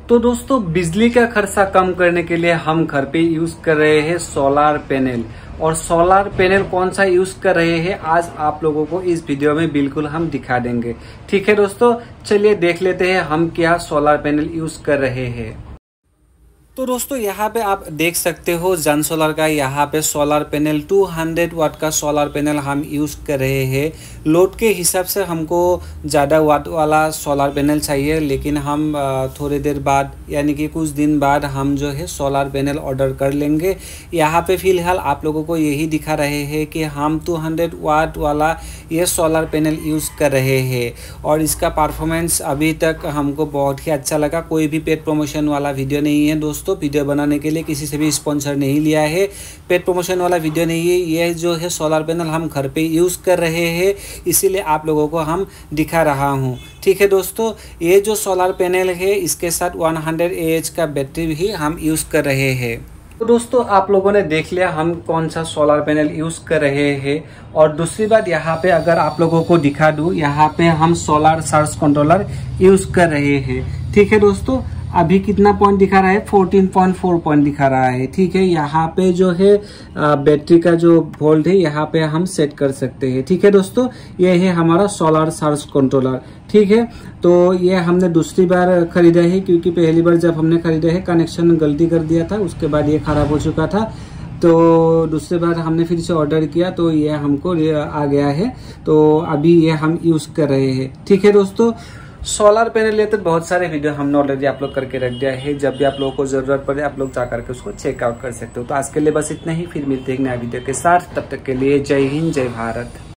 तो दोस्तों बिजली का खर्चा कम करने के लिए हम घर पे यूज कर रहे हैं सोलार पैनल। और सोलार पैनल कौन सा यूज कर रहे हैं आज आप लोगों को इस वीडियो में बिल्कुल हम दिखा देंगे। ठीक है दोस्तों, चलिए देख लेते हैं हम क्या सोलार पैनल यूज कर रहे हैं। तो दोस्तों यहाँ पे आप देख सकते हो जन सोलर का यहाँ पे सोलर पैनल 200 वाट का सोलर पैनल हम यूज़ कर रहे हैं। लोड के हिसाब से हमको ज़्यादा वाट वाला सोलर पैनल चाहिए, लेकिन हम थोड़ी देर बाद यानी कि कुछ दिन बाद हम जो है सोलर पैनल ऑर्डर कर लेंगे। यहाँ पे फ़िलहाल आप लोगों को यही दिखा रहे हैं कि हम 200 वाट वाला ये सोलर पैनल यूज़ कर रहे हैं और इसका परफॉर्मेंस अभी तक हमको बहुत ही अच्छा लगा। कोई भी पेड प्रमोशन वाला वीडियो नहीं है दोस्तों, वीडियो बनाने के लिए किसी से भी स्पॉन्सर नहीं लिया है, पेड प्रमोशन वाला वीडियो नहीं है। ये जो है सोलर पैनल हम घर पे यूज़ कर रहे हैं, इसीलिए आप लोगों को हम दिखा रहा हूँ। ठीक है दोस्तों, ये जो सोलर पैनल है इसके साथ 100 AH का बैटरी भी हम यूज़ कर रहे हैं। तो दोस्तों आप लोगों ने देख लिया हम कौन सा सोलर पैनल यूज कर रहे हैं। और दूसरी बात यहाँ पे अगर आप लोगों को दिखा दूं, यहाँ पे हम सोलर चार्ज कंट्रोलर यूज कर रहे हैं। ठीक है दोस्तों, अभी कितना पॉइंट दिखा रहा है, 14.4 पॉइंट दिखा रहा है। ठीक है, यहाँ पे जो है बैटरी का जो वोल्ट है यहाँ पे हम सेट कर सकते हैं। ठीक है दोस्तों, ये है हमारा सोलर चार्ज कंट्रोलर। ठीक है, तो ये हमने दूसरी बार खरीदा है क्योंकि पहली बार जब हमने खरीदा है कनेक्शन गलती कर दिया था, उसके बाद ये खराब हो चुका था। तो दूसरी बार हमने फिर से ऑर्डर किया तो ये हमको आ गया है, तो अभी ये हम यूज कर रहे हैं। ठीक है दोस्तों, सोलर पैनल रिलेटेड बहुत सारे वीडियो हमने ऑलरेडी अपलोड करके रख दिया है। जब भी आप लोगों को जरूरत पड़े आप लोग जा करके उसको चेकआउट कर सकते हो। तो आज के लिए बस इतना ही, फिर मिलते हैं नया वीडियो के साथ। तब तक के लिए जय हिंद, जय भारत।